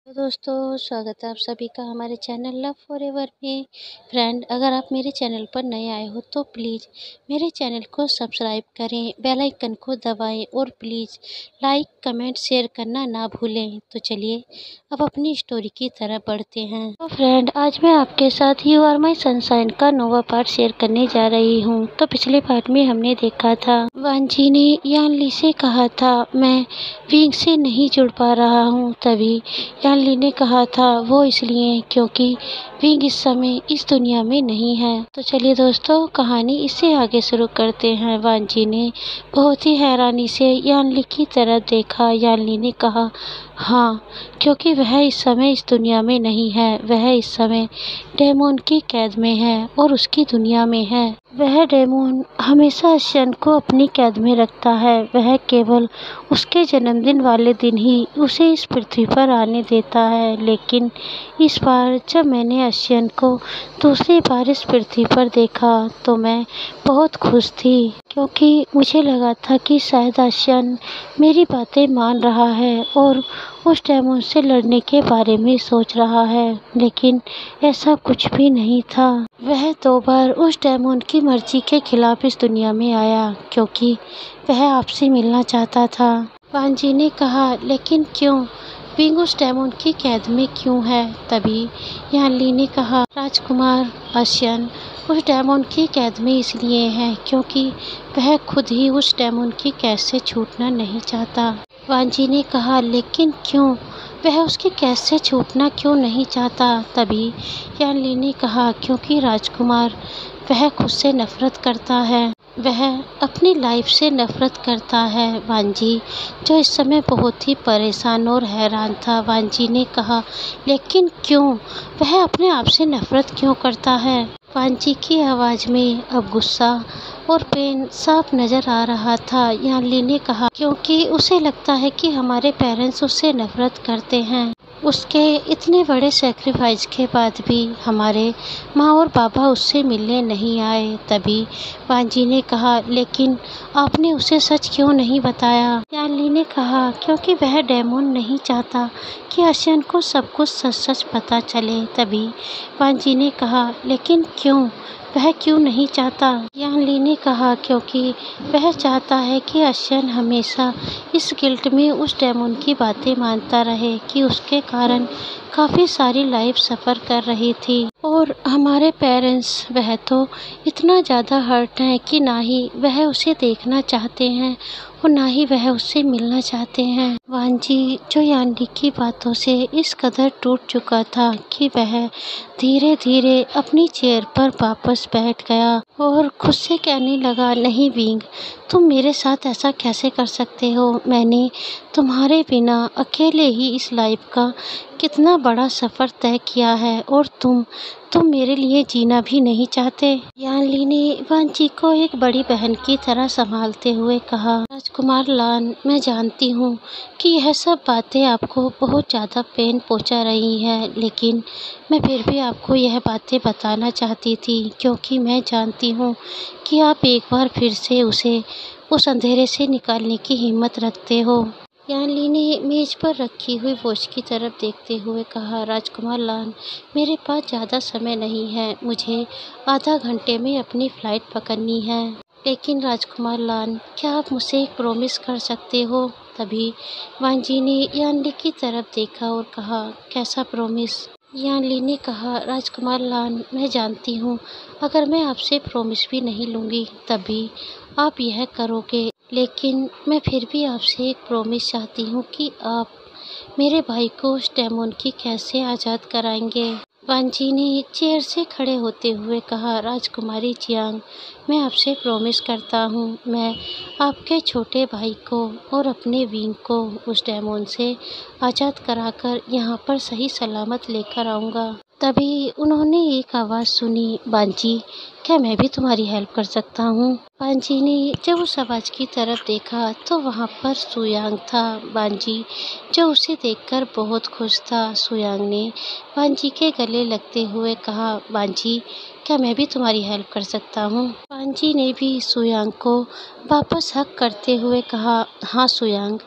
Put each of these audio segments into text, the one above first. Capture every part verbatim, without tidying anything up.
तो दोस्तों स्वागत है आप सभी का हमारे चैनल लव फॉरएवर में। फ्रेंड, अगर आप मेरे चैनल पर नए आए हो तो प्लीज़ मेरे चैनल को सब्सक्राइब करें, बेल आइकन को दबाएं और प्लीज़ लाइक कमेंट शेयर करना ना भूलें। तो चलिए अब अपनी स्टोरी की तरफ बढ़ते हैं। तो फ्रेंड, आज मैं आपके साथ यू आर माई सनशाइन का नोवा पार्ट शेयर करने जा रही हूँ। तो पिछले पार्ट में हमने देखा था वांजी ने यानली से कहा था मैं विंग से नहीं जुड़ पा रहा हूँ। तभी यानली ने कहा था वो इसलिए क्योंकि विंग इस समय इस दुनिया में नहीं है। तो चलिए दोस्तों कहानी इससे आगे शुरू करते हैं। वांजी ने बहुत ही हैरानी से यानली की तरफ देखा। यानली ने कहा हाँ, क्योंकि वह इस समय इस दुनिया में नहीं है, वह इस समय डेमोन की कैद में है और उसकी दुनिया में है। वह डेमोन हमेशा अशियन को अपनी कैद में रखता है। वह केवल उसके जन्मदिन वाले दिन ही उसे इस पृथ्वी पर आने देता है। लेकिन इस बार जब मैंने अशियन को दूसरी बार इस पृथ्वी पर देखा तो मैं बहुत खुश थी, क्योंकि मुझे लगा था कि शायद अशियन मेरी बातें मान रहा है और उस डेमोन से लड़ने के बारे में सोच रहा है। लेकिन ऐसा कुछ भी नहीं था। वह दो बार उस डेमोन की मर्जी के खिलाफ इस दुनिया में आया, क्योंकि वह आपसे मिलना चाहता था। वांजी ने कहा लेकिन क्यों? विंग उस डेमोन की कैद में क्यों है? तभी यानली ने कहा राजकुमार, अशियन उस डेमोन की कैद में इसलिए है क्योंकि वह खुद ही उस डेमोन की कैद से छूटना नहीं चाहता। वांजी ने कहा लेकिन क्यों? वह उसकी कैद से छूटना क्यों नहीं चाहता? तभी यानली ने कहा क्योंकि राजकुमार, वह खुद से नफरत करता है, वह अपनी लाइफ से नफरत करता है। वांजी जो इस समय बहुत ही परेशान और हैरान था। वांजी ने कहा लेकिन क्यों? वह अपने आप से नफरत क्यों करता है? वांजी की आवाज़ में अब गुस्सा और पेन साफ नजर आ रहा था। यानली ने कहा क्योंकि उसे लगता है कि हमारे पेरेंट्स उससे नफरत करते हैं। उसके इतने बड़े सेक्रीफाइस के बाद भी हमारे माँ और पापा उससे मिलने नहीं आए। तभी वांजी ने कहा लेकिन आपने उसे सच क्यों नहीं बताया? यानली ने कहा क्योंकि वह डेमोन नहीं चाहता कि अशियन को सब कुछ सच सच पता चले। तभी वांजी ने कहा लेकिन क्यों? वह क्यों नहीं चाहता? यानली ने कहा क्योंकि वह चाहता है कि अशियन हमेशा इस गिल्ट में उस डेमोन की बातें मानता रहे कि उसके कारण काफ़ी सारी लाइफ सफ़र कर रही थी। और हमारे पेरेंट्स वह तो इतना ज़्यादा हर्ट हैं कि ना ही वह उसे देखना चाहते हैं और ना ही वह उससे मिलना चाहते हैं। वांजी जो यानली की बातों से इस कदर टूट चुका था कि वह धीरे धीरे अपनी चेयर पर वापस बैठ गया और खुद से कहने लगा नहीं विंग, तुम मेरे साथ ऐसा कैसे कर सकते हो? मैंने तुम्हारे बिना अकेले ही इस लाइफ का कितना बड़ा सफ़र तय किया है और तुम तुम मेरे लिए जीना भी नहीं चाहते। यानली ने वांजी को एक बड़ी बहन की तरह संभालते हुए कहा राजकुमार लान, मैं जानती हूँ कि यह सब बातें आपको बहुत ज़्यादा पेन पहुँचा रही हैं, लेकिन मैं फिर भी आपको यह बातें बताना चाहती थी क्योंकि मैं जानती हूँ कि आप एक बार फिर से उसे उस अंधेरे से निकालने की हिम्मत रखते हो। यानली ने मेज पर रखी हुई वॉच की तरफ देखते हुए कहा राजकुमार लान, मेरे पास ज़्यादा समय नहीं है, मुझे आधा घंटे में अपनी फ़्लाइट पकड़नी है। लेकिन राजकुमार लान, क्या आप मुझसे एक प्रॉमिस कर सकते हो? तभी वांजी ने यानली की तरफ देखा और कहा कैसा प्रॉमिस? यानली ने कहा राजकुमार लान, मैं जानती हूँ अगर मैं आपसे प्रॉमिस भी नहीं लूँगी तब भी आप यह करोगे, लेकिन मैं फिर भी आपसे एक प्रॉमिस चाहती हूँ कि आप मेरे भाई को उस डेमोन की कैद से आज़ाद कराएंगे। वांजी ने चेयर से खड़े होते हुए कहा राजकुमारी जियांग, मैं आपसे प्रॉमिस करता हूँ मैं आपके छोटे भाई को और अपने विंग को उस डेमोन से आज़ाद कराकर यहाँ पर सही सलामत लेकर आऊँगा। तभी उन्होंने एक आवाज़ सुनी वांजी, क्या मैं भी तुम्हारी हेल्प कर सकता हूँ? वांजी ने जब उस आवाज़ की तरफ देखा तो वहाँ पर सुयांग था। वांजी जो उसे देखकर बहुत खुश था। सुयांग ने वांजी के गले लगते हुए कहा वांजी, क्या मैं भी तुम्हारी हेल्प कर सकता हूँ? वांजी ने भी सुयांग को वापस हक करते हुए कहा हाँ सुयांग,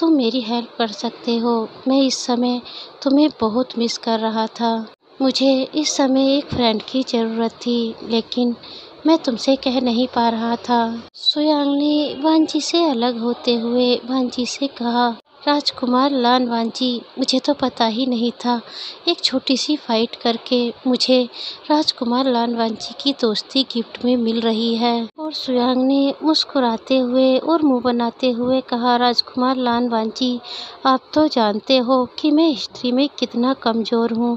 तुम मेरी हेल्प कर सकते हो? मैं इस समय तुम्हें बहुत मिस कर रहा था। मुझे इस समय एक फ्रेंड की ज़रूरत थी, लेकिन मैं तुमसे कह नहीं पा रहा था। सुयांग ने वांजी से अलग होते हुए वांजी से कहा, राजकुमार लान वांजी, मुझे तो पता ही नहीं था एक छोटी सी फाइट करके मुझे राजकुमार लान वांजी की दोस्ती गिफ्ट में मिल रही है। और सुयांग ने मुस्कुराते हुए और मुंह बनाते हुए कहा, राजकुमार लान वांजी, आप तो जानते हो कि मैं हिस्ट्री में कितना कमज़ोर हूँ,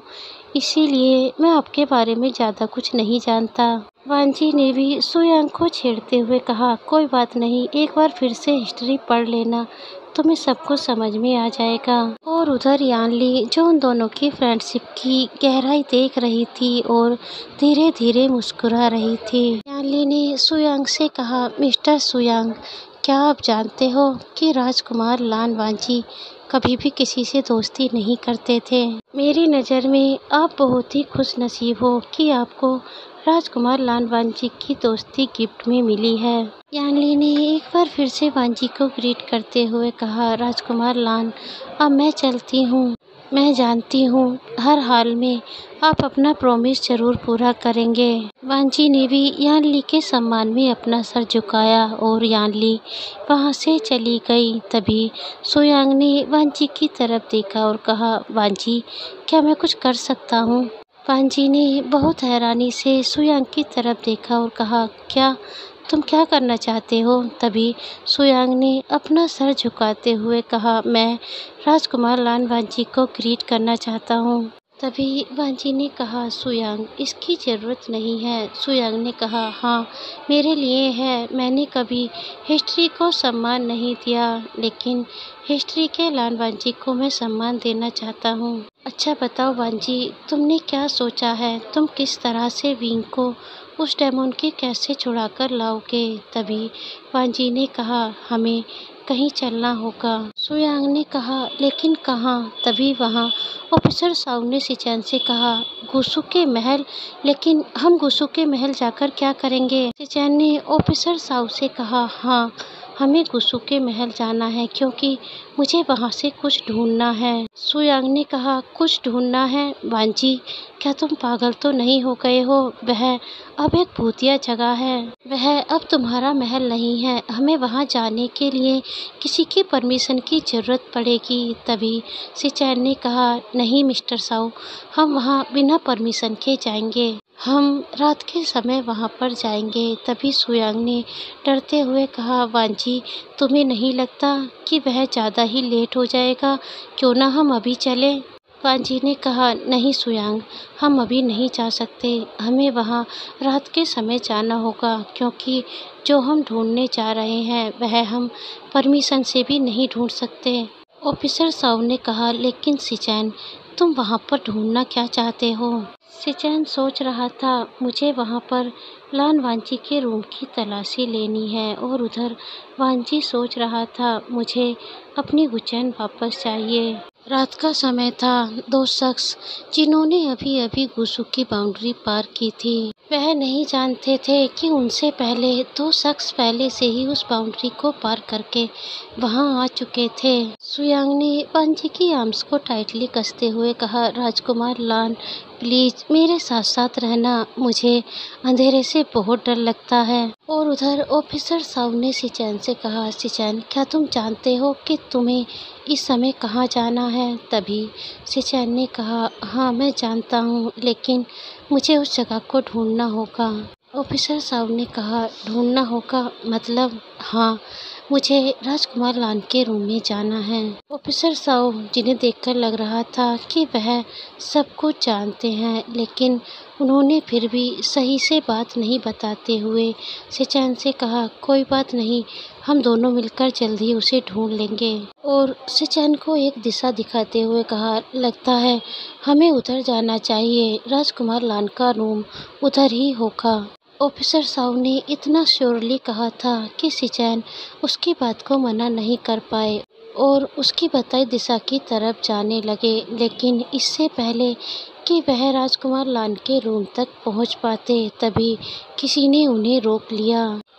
इसीलिए मैं आपके बारे में ज़्यादा कुछ नहीं जानता। वांजी ने भी सुयांग को छेड़ते हुए कहा, कोई बात नहीं, एक बार फिर से हिस्ट्री पढ़ लेना, तुम्हें सब कुछ समझ में आ जाएगा। और उधर यानली, जो उन दोनों की फ्रेंडशिप की गहराई देख रही थी और धीरे धीरे मुस्कुरा रही थी। यानली ने सुयांग से कहा, मिस्टर सुयांग, क्या आप जानते हो कि राजकुमार लान वांजी कभी भी किसी से दोस्ती नहीं करते थे। मेरी नज़र में आप बहुत ही खुश नसीब हो कि आपको राजकुमार लान वांजी की दोस्ती गिफ्ट में मिली है। यानली ने एक बार फिर से वांजी को ग्रीट करते हुए कहा, राजकुमार लान, अब मैं चलती हूँ। मैं जानती हूँ हर हाल में आप अपना प्रॉमिस जरूर पूरा करेंगे। वांजी ने भी यानली के सम्मान में अपना सर झुकाया और यानली वहाँ से चली गई। तभी सुयांग ने वांजी की तरफ देखा और कहा, वांजी, क्या मैं कुछ कर सकता हूँ? वांजी ने बहुत हैरानी से सुयांग की तरफ देखा और कहा, क्या तुम क्या करना चाहते हो? तभी सुयांग ने अपना सर झुकाते हुए कहा, मैं राजकुमार लान वांजी को ग्रीट करना चाहता हूँ। तभी वांजी ने कहा, सुयांग, इसकी ज़रूरत नहीं है। सुयांग ने कहा, हाँ, मेरे लिए है। मैंने कभी हिस्ट्री को सम्मान नहीं दिया, लेकिन हिस्ट्री के लान वांजी को मैं सम्मान देना चाहता हूँ। अच्छा बताओ वांजी, तुमने क्या सोचा है? तुम किस तरह से विंग को उस डेमोन के कैसे छुड़ा कर लाओगे? तभी वांजी ने कहा, हमें कहीं चलना होगा। सुयांग ने कहा, लेकिन कहाँ? तभी वहाँ ऑफिसर साउ ने सिचैन से कहा, गुसु के महल। लेकिन हम गुसु के महल जाकर क्या करेंगे? सिचैन ने ऑफिसर साउ से कहा, हाँ, हमें गुसु के महल जाना है क्योंकि मुझे वहाँ से कुछ ढूंढना है। सुयांग ने कहा, कुछ ढूंढना है? वांजी, क्या तुम पागल तो नहीं हो गए हो? वह अब एक भूतिया जगह है, वह अब तुम्हारा महल नहीं है। हमें वहाँ जाने के लिए किसी की परमिशन की ज़रूरत पड़ेगी। तभी सिचैन ने कहा, नहीं मिस्टर साउ, हम वहाँ बिना परमिशन के जाएंगे। हम रात के समय वहाँ पर जाएंगे। तभी सुयांग ने डरते हुए कहा, वांजी, तुम्हें नहीं लगता कि वह ज़्यादा ही लेट हो जाएगा? क्यों ना हम अभी चलें? वांजी ने कहा, नहीं सुयांग, हम अभी नहीं जा सकते। हमें वहाँ रात के समय जाना होगा क्योंकि जो हम ढूंढने जा रहे हैं वह हम परमिशन से भी नहीं ढूंढ सकते। ऑफिसर साउ ने कहा, लेकिन सिचैन, तुम वहाँ पर ढूंढना क्या चाहते हो? सिचैन सोच रहा था, मुझे वहाँ पर लान वांजी के रूम की तलाशी लेनी है। और उधर वांजी सोच रहा था, मुझे अपनी गुचैन वापस चाहिए। रात का समय था। दो शख्स जिन्होंने अभी अभी गुसु की बाउंड्री पार की थी, वह नहीं जानते थे कि उनसे पहले दो शख्स पहले से ही उस बाउंड्री को पार करके वहां आ चुके थे। सुयांग ने वांजी की आर्म्स को टाइटली कसते हुए कहा, राजकुमार लान, प्लीज मेरे साथ साथ रहना, मुझे अंधेरे से बहुत डर लगता है। और उधर ऑफिसर साउ ने सिचैन से कहा, सिचैन, क्या तुम जानते हो कि तुम्हें इस समय कहाँ जाना है? तभी सिचैन ने कहा, हाँ मैं जानता हूँ, लेकिन मुझे उस जगह को ढूंढना होगा। ऑफिसर साहब ने कहा, ढूंढना होगा मतलब? हाँ, मुझे राजकुमार लान के रूम में जाना है। ऑफिसर साहब, जिन्हें देखकर लग रहा था कि वह सब कुछ जानते हैं, लेकिन उन्होंने फिर भी सही से बात नहीं बताते हुए सिचैन से कहा, कोई बात नहीं, हम दोनों मिलकर जल्द ही उसे ढूंढ लेंगे। और सिचैन को एक दिशा दिखाते हुए कहा, लगता है हमें उधर जाना चाहिए, राजकुमार लान का रूम उधर ही होगा। ऑफिसर साहब ने इतना श्योरली कहा था कि सिचैन उसकी बात को मना नहीं कर पाए और उसकी बताई दिशा की तरफ जाने लगे। लेकिन इससे पहले कि वह राजकुमार लान के रूम तक पहुंच पाते, तभी किसी ने उन्हें रोक लिया।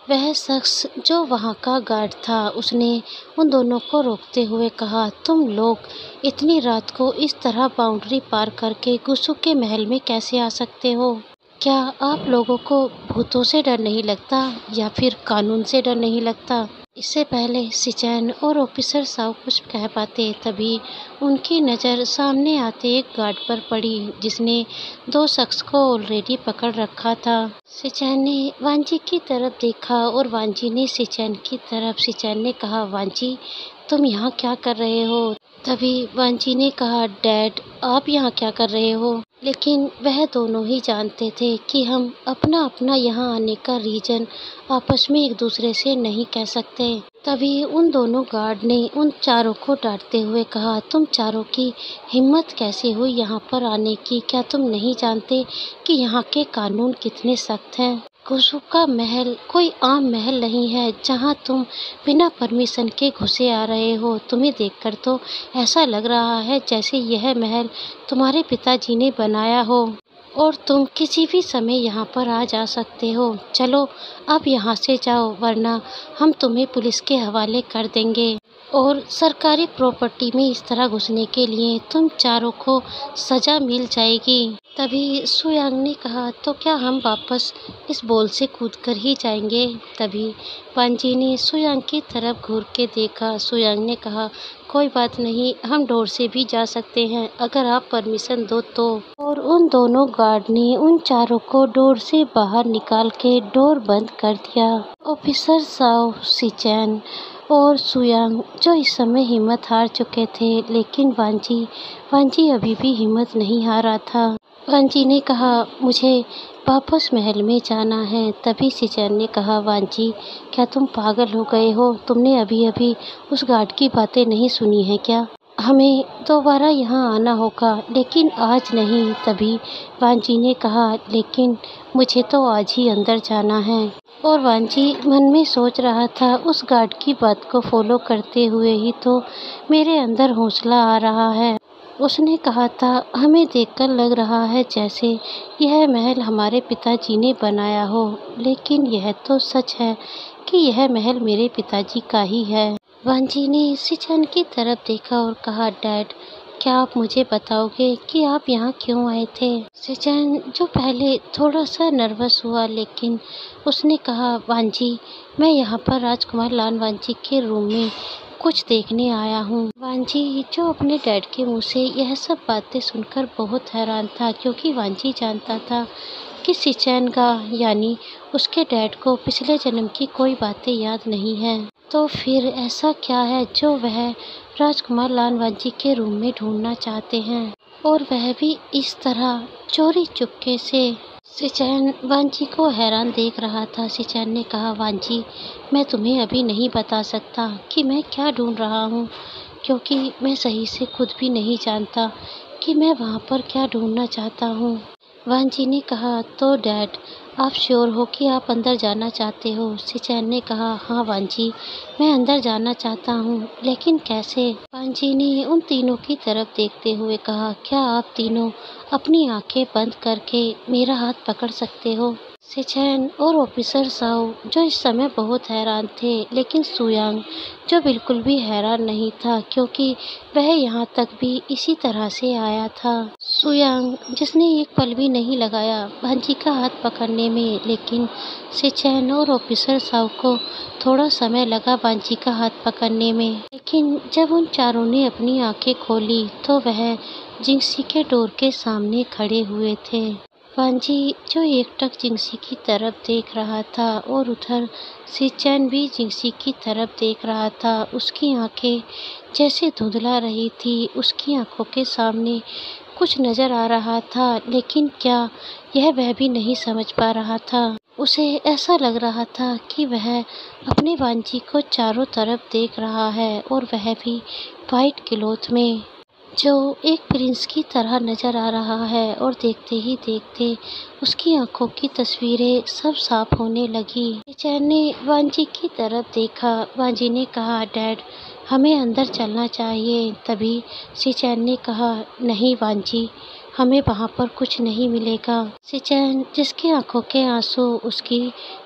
वह शख्स जो वहाँ का गार्ड था उसने उन दोनों को रोकते हुए कहा, तुम लोग इतनी रात को इस तरह बाउंड्री पार करके गुस्सू के महल में कैसे आ सकते हो? क्या आप लोगों को भूतों से डर नहीं लगता या फिर कानून से डर नहीं लगता? इससे पहले सिचैन और ऑफिसर साव कुछ कह पाते तभी उनकी नज़र सामने आते एक गार्ड पर पड़ी जिसने दो शख्स को ऑलरेडी पकड़ रखा था। सिचैन ने वांजी की तरफ देखा और वांजी ने सिचैन की तरफ। सिचैन ने कहा, वांजी तुम यहाँ क्या कर रहे हो? तभी वांजी ने कहा, डैड आप यहाँ क्या कर रहे हो? लेकिन वह दोनों ही जानते थे कि हम अपना अपना यहाँ आने का रीजन आपस में एक दूसरे से नहीं कह सकते। तभी उन दोनों गार्ड ने उन चारों को डांटते हुए कहा, तुम चारों की हिम्मत कैसे हुई यहाँ पर आने की? क्या तुम नहीं जानते कि यहाँ के कानून कितने सख्त हैं? गुस्सू का महल कोई आम महल नहीं है जहाँ तुम बिना परमिशन के घुसे आ रहे हो। तुम्हें देखकर तो ऐसा लग रहा है जैसे यह महल तुम्हारे पिताजी ने बनाया हो और तुम किसी भी समय यहाँ पर आ जा सकते हो। चलो अब यहाँ से जाओ वरना हम तुम्हें पुलिस के हवाले कर देंगे और सरकारी प्रॉपर्टी में इस तरह घुसने के लिए तुम चारों को सज़ा मिल जाएगी। तभी सुयांग ने कहा, तो क्या हम वापस इस बॉल से कूदकर ही जाएंगे? तभी वांजी ने सुयांग की तरफ घूर के देखा। सुयांग ने कहा, कोई बात नहीं, हम डोर से भी जा सकते हैं अगर आप परमिशन दो तो। और उन दोनों गार्ड ने उन चारों को डोर से बाहर निकाल के डोर बंद कर दिया। ऑफिसर साव, सिचैन और सुयांग जो इस समय हिम्मत हार चुके थे, लेकिन वांजी वांजी अभी भी हिम्मत नहीं हारा था। वांजी ने कहा, मुझे वापस महल में जाना है। तभी सिचैन ने कहा, वांजी क्या तुम पागल हो गए हो? तुमने अभी अभी उस गार्ड की बातें नहीं सुनी है क्या? हमें दोबारा यहाँ आना होगा लेकिन आज नहीं। तभी वांजी ने कहा, लेकिन मुझे तो आज ही अंदर जाना है। और वांजी मन में सोच रहा था, उस गार्ड की बात को फॉलो करते हुए ही तो मेरे अंदर हौसला आ रहा है। उसने कहा था, हमें देखकर लग रहा है जैसे यह महल हमारे पिताजी ने बनाया हो, लेकिन यह तो सच है कि यह महल मेरे पिताजी का ही है। वांजी ने सिचैन की तरफ देखा और कहा, डैड क्या आप मुझे बताओगे कि आप यहाँ क्यों आए थे? सिचैन जो पहले थोड़ा सा नर्वस हुआ लेकिन उसने कहा, वांजी मैं यहाँ पर राजकुमार लान वांजी के रूम में कुछ देखने आया हूँ। वांजी जो अपने डैड के मुंह से यह सब बातें सुनकर बहुत हैरान था क्योंकि वांजी जानता था कि सिचैन का यानी उसके डैड को पिछले जन्म की कोई बातें याद नहीं है। तो फिर ऐसा क्या है जो वह राजकुमार लान वांजी के रूम में ढूंढना चाहते हैं और वह भी इस तरह चोरी चुपके से। सिचैन वांजी को हैरान देख रहा था। सिचैन ने कहा, वांजी मैं तुम्हें अभी नहीं बता सकता कि मैं क्या ढूंढ रहा हूँ क्योंकि मैं सही से खुद भी नहीं जानता कि मैं वहाँ पर क्या ढूंढना चाहता हूँ। वांजी ने कहा, तो डैड आप श्योर हो कि आप अंदर जाना चाहते हो? सिचैन ने कहा, हाँ वांजी मैं अंदर जाना चाहता हूँ, लेकिन कैसे? वांजी ने उन तीनों की तरफ देखते हुए कहा, क्या आप तीनों अपनी आंखें बंद करके मेरा हाथ पकड़ सकते हो? सिचैन और ऑफिसर साव जो इस समय बहुत हैरान थे, लेकिन सुयांग जो बिल्कुल भी हैरान नहीं था क्योंकि वह यहाँ तक भी इसी तरह से आया था। सुयांग जिसने एक पल भी नहीं लगाया वांजी का हाथ पकड़ने में, लेकिन सिचैन और ऑफिसर साव को थोड़ा समय लगा वांजी का हाथ पकड़ने में। लेकिन जब उन चारों ने अपनी आंखें खोली तो वह जिंगसी के डोर के सामने खड़े हुए थे। वांजी जो एकटक जिंगसी की तरफ देख रहा था और उधर सिचैन भी जिंगसी की तरफ देख रहा था। उसकी आंखें जैसे धुंधला रही थी, उसकी आंखों के सामने कुछ नजर आ रहा था, लेकिन क्या यह वह भी नहीं समझ पा रहा था। उसे ऐसा लग रहा था कि वह अपने वांजी को चारों तरफ देख रहा है और वह भी वाइट क्लॉथ में जो एक प्रिंस की तरह नजर आ रहा है। और देखते ही देखते उसकी आंखों की तस्वीरें सब साफ होने लगी। सिचैन ने वांजी की तरफ देखा। वांजी ने कहा, डैड हमें अंदर चलना चाहिए। तभी सिचैन ने कहा, नहीं वांजी हमें वहाँ पर कुछ नहीं मिलेगा। सिचैन जिसकी आंखों के आंसू उसकी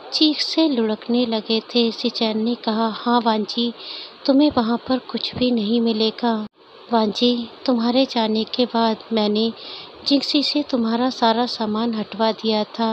चीख से लुढ़कने लगे थे। सिचैन ने कहा, हाँ वांजी, तुम्हें वहाँ पर कुछ भी नहीं मिलेगा। वांजी, तुम्हारे जाने के बाद मैंने जिंक्सी से तुम्हारा सारा सामान हटवा दिया था।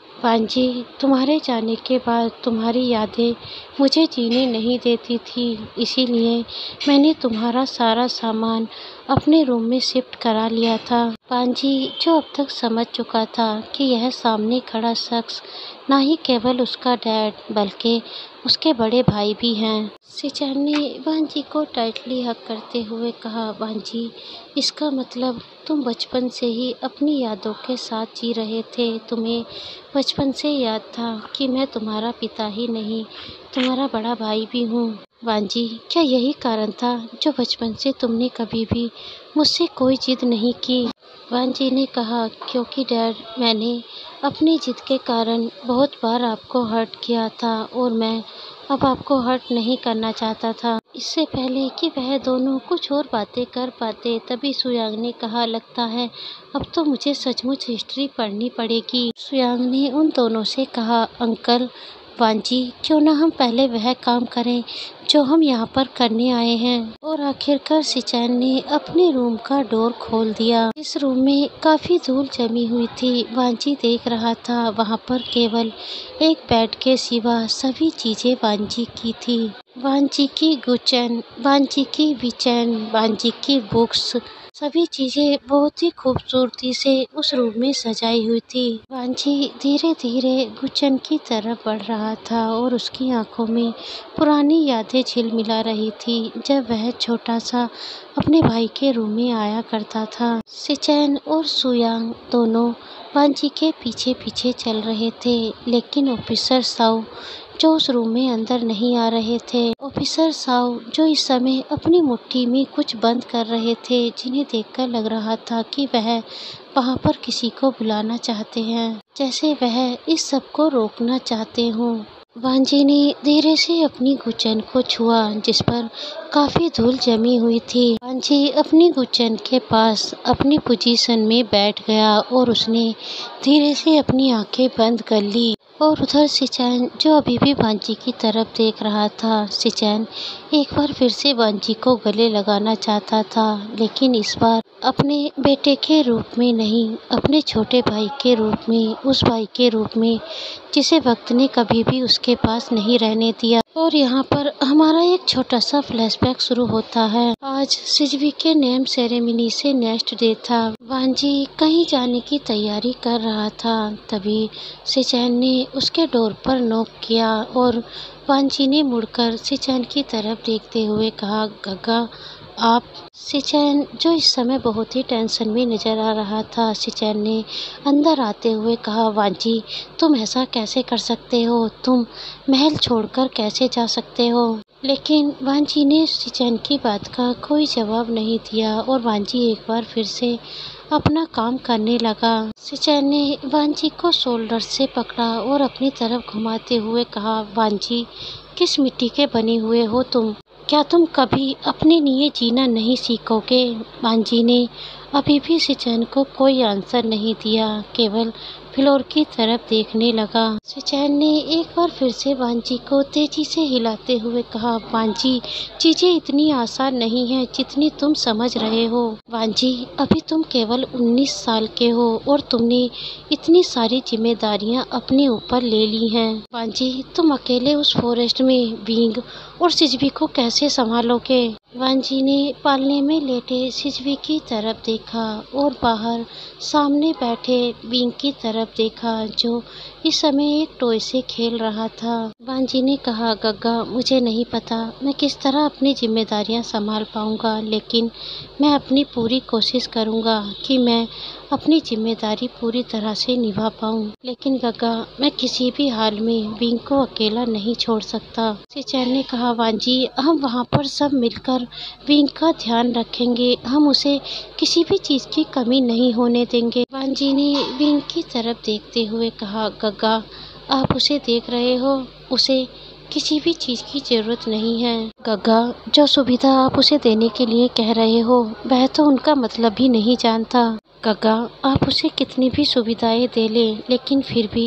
वांजी, तुम्हारे जाने के बाद तुम्हारी यादें मुझे जीने नहीं देती थी, इसीलिए मैंने तुम्हारा सारा सामान अपने रूम में शिफ्ट करा लिया था। वांजी, जो अब तक समझ चुका था कि यह सामने खड़ा शख्स ना ही केवल उसका डैड बल्कि उसके बड़े भाई भी हैं। सिचैन ने वांजी को टाइटली हग करते हुए कहा, वांजी, इसका मतलब तुम बचपन से ही अपनी यादों के साथ जी रहे थे। तुम्हें बचपन से याद था कि मैं तुम्हारा पिता ही नहीं, तुम्हारा बड़ा भाई भी हूँ। वांजी, क्या यही कारण था जो बचपन से तुमने कभी भी मुझसे कोई जिद नहीं की? वांजी ने कहा, क्योंकि डैड, मैंने अपनी जिद के कारण बहुत बार आपको हर्ट किया था और मैं अब आपको हर्ट नहीं करना चाहता था। इससे पहले कि वह दोनों कुछ और बातें कर पाते, तभी सुयांग ने कहा, लगता है अब तो मुझे सचमुच हिस्ट्री पढ़नी पड़ेगी। सुयांग ने उन दोनों से कहा, अंकल, वांजी, क्यों ना हम पहले वह काम करें जो हम यहाँ पर करने आए हैं। और आखिरकार सिचैन ने अपने रूम का डोर खोल दिया। इस रूम में काफी धूल जमी हुई थी। वांजी देख रहा था वहाँ पर केवल एक बेड के सिवा सभी चीजें वांजी की थी। वांजी की गुचैन, वांजी की विचैन, वांजी की बुक्स, सभी चीजें बहुत ही खूबसूरती से उस रूम में सजाई हुई थी। वांजी धीरे धीरे गुचन की तरफ बढ़ रहा था और उसकी आंखों में पुरानी यादें झिलमिला रही थी जब वह छोटा सा अपने भाई के रूम में आया करता था। सिचैन और सुयांग दोनों वांजी के पीछे पीछे चल रहे थे, लेकिन ऑफिसर साउ जो उस रूम में अंदर नहीं आ रहे थे। ऑफिसर साउ जो इस समय अपनी मुट्ठी में कुछ बंद कर रहे थे, जिन्हें देखकर लग रहा था कि वह वहां पर किसी को बुलाना चाहते हैं, जैसे वह इस सब को रोकना चाहते हों। वांजी ने धीरे से अपनी गुचैन को छुआ जिस पर काफी धूल जमी हुई थी। वांजी अपनी गुचैन के पास अपनी पोजीशन में बैठ गया और उसने धीरे से अपनी आंखें बंद कर ली। और उधर सिचैन जो अभी भी वांजी की तरफ देख रहा था। सिचैन एक बार फिर से वांजी को गले लगाना चाहता था, लेकिन इस बार अपने बेटे के रूप में नहीं, अपने छोटे भाई के रूप में, उस भाई के रूप में जिसे वक्त ने कभी भी उसके पास नहीं रहने दिया। और यहाँ पर हमारा एक छोटा सा फ्लैशबैक शुरू होता है। आज सिजवी के नेम सेरेमनी से नेक्स्ट डे था। वांजी कहीं जाने की तैयारी कर रहा था, तभी सिचैन ने उसके डोर पर नॉक किया और वांजी ने मुड़कर सिचैन की तरफ देखते हुए कहा, गग्गा आप? सिचैन जो इस समय बहुत ही टेंशन में नजर आ रहा था, सिचैन ने अंदर आते हुए कहा, वांजी तुम ऐसा कैसे कर सकते हो? तुम महल छोड़कर कैसे जा सकते हो? लेकिन वांजी ने सिचैन की बात का कोई जवाब नहीं दिया और वांजी एक बार फिर से अपना काम करने लगा। सिचैन ने वांजी को शोल्डर से पकड़ा और अपनी तरफ घुमाते हुए कहा, वांजी किस मिट्टी के बने हुए हो तुम? क्या तुम कभी अपने लिए जीना नहीं सीखोगे? वांजी ने अभी भी सिचैन को कोई आंसर नहीं दिया, केवल फ्लोर की तरफ देखने लगा। सिचैन ने एक बार फिर से वांजी को तेजी से हिलाते हुए कहा, वांजी चीजें इतनी आसान नहीं है जितनी तुम समझ रहे हो। वांजी अभी तुम केवल उन्नीस साल के हो और तुमने इतनी सारी जिम्मेदारियां अपने ऊपर ले ली हैं। वांजी तुम अकेले उस फॉरेस्ट में विंग और सिजवी को कैसे संभालोगे? वांजी ने पालने में लेटे सिजवी की तरफ देखा और बाहर सामने बैठे विंग की तरफ देखा जो इस समय एक टॉय से खेल रहा था। वांजी ने कहा, गग्गा मुझे नहीं पता मैं किस तरह अपनी जिम्मेदारियां संभाल पाऊंगा, लेकिन मैं अपनी पूरी कोशिश करूंगा कि मैं अपनी जिम्मेदारी पूरी तरह से निभा पाऊं। लेकिन गग्गा मैं किसी भी हाल में विंग को अकेला नहीं छोड़ सकता। सिचैन ने कहा, वांजी हम वहाँ पर सब मिलकर विंग का ध्यान रखेंगे, हम उसे किसी भी चीज की कमी नहीं होने देंगे। वांजी ने विंग की तरफ देखते हुए कहा, गग्गा आप उसे देख रहे हो, उसे किसी भी चीज की जरूरत नहीं है। गग्गा जो सुविधा आप उसे देने के लिए कह रहे हो वह तो उनका मतलब भी नहीं जानता। गग्गा आप उसे कितनी भी सुविधाएं दे ले, लेकिन फिर भी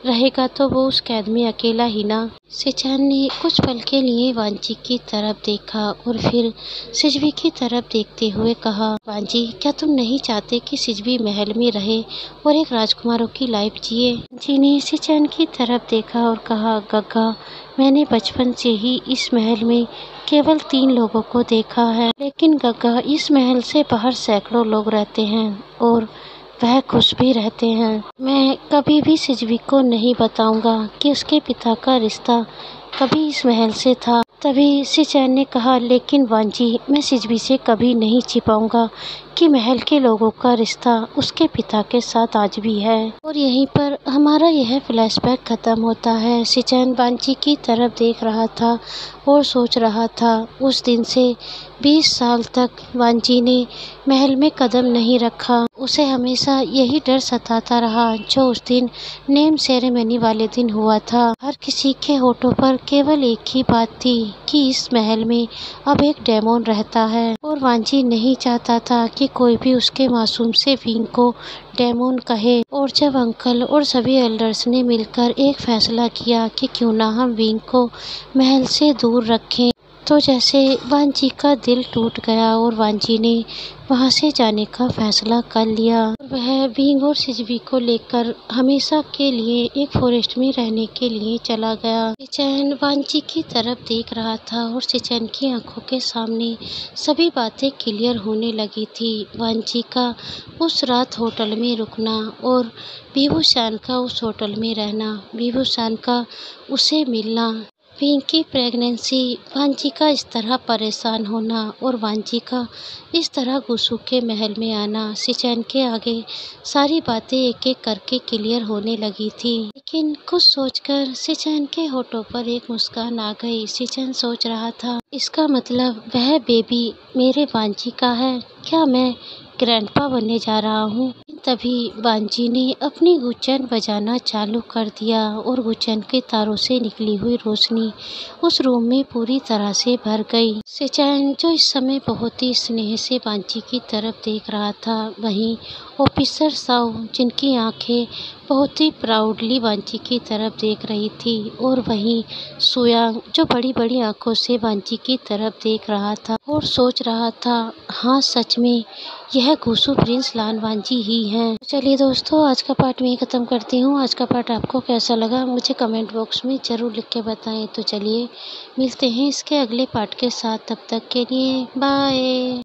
रहेगा तो वो उस कैद में अकेला ही ना। शिनचैन ने कुछ पल के लिए वांजी की तरफ देखा और फिर शिज़ुई की तरफ देखते हुए कहा, वांजी, क्या तुम नहीं चाहते कि शिज़ुई महल में रहे और एक राजकुमारों की लाइफ जिए? वांजी ने शिनचैन की तरफ देखा और कहा, गग्गा, मैंने बचपन से ही इस महल में केवल तीन लोगों को देखा है, लेकिन गग्गा, इस महल से बाहर सैकड़ों लोग रहते हैं और वह खुश भी रहते हैं। मैं कभी भी शिज़ुई को नहीं बताऊंगा कि उसके पिता का रिश्ता कभी इस महल से था। तभी शिनचैन ने कहा, लेकिन वांजी, मैं शिज़ुई से कभी नहीं छिपाऊंगा कि महल के लोगों का रिश्ता उसके पिता के साथ आज भी है। और यहीं पर हमारा यह फ्लैशबैक खत्म होता है। शिनचैन वांजी की तरफ देख रहा था और सोच रहा था, उस दिन से बीस साल तक वांजी ने महल में कदम नहीं रखा। उसे हमेशा यही डर सताता रहा जो उस दिन नेम सेरेमनी वाले दिन हुआ था। हर किसी के होठों पर केवल एक ही बात थी कि इस महल में अब एक डेमोन रहता है और वांजी नहीं चाहता था कि कोई भी उसके मासूम से विंग को डेमोन कहे। और जब अंकल और सभी एल्डर्स ने मिलकर एक फैसला किया कि क्यों ना हम विंग को महल से दूर रखें, तो जैसे वांजी का दिल टूट गया और वांजी ने वहां से जाने का फैसला कर लिया। वह विंग और शिज़ुई को लेकर हमेशा के लिए एक फॉरेस्ट में रहने के लिए चला गया। शिनचैन वांजी की तरफ देख रहा था और शिनचैन की आंखों के सामने सभी बातें क्लियर होने लगी थी। वांजी का उस रात होटल में रुकना और बिबू-सान का उस होटल में रहना, बिबू-सान का उसे मिलना, विंग की प्रेगनेंसी, वांजी का इस तरह परेशान होना और वांजी का इस तरह गुसू के महल में आना, शिनचैन के आगे सारी बातें एक एक करके क्लियर होने लगी थी। लेकिन कुछ सोचकर शिनचैन के होठों पर एक मुस्कान आ गई। शिनचैन सोच रहा था, इसका मतलब वह बेबी मेरे वांजी का है? क्या मैं ग्रैंडपा बनने जा रहा हूँ? तभी वांजी ने अपनी गुच्चन बजाना चालू कर दिया और गुच्चन के तारों से निकली हुई रोशनी उस रूम में पूरी तरह से भर गई। शिनचैन, जो इस समय बहुत ही स्नेह से वांजी की तरफ देख रहा था, वहीं ऑफिसर साओ, जिनकी आंखें बहुत ही प्राउडली वांजी की तरफ देख रही थी, और वहीं सुयांग, जो बड़ी बड़ी आंखों से वांजी की तरफ देख रहा था और सोच रहा था, हाँ सच में यह गुसू प्रिंस लान वांजी ही हैं। चलिए दोस्तों, आज का पार्ट में ख़त्म करती हूँ। आज का पार्ट आपको कैसा लगा मुझे कमेंट बॉक्स में ज़रूर लिख के बताएं। तो चलिए मिलते हैं इसके अगले पार्ट के साथ, तब तक के लिए बाय।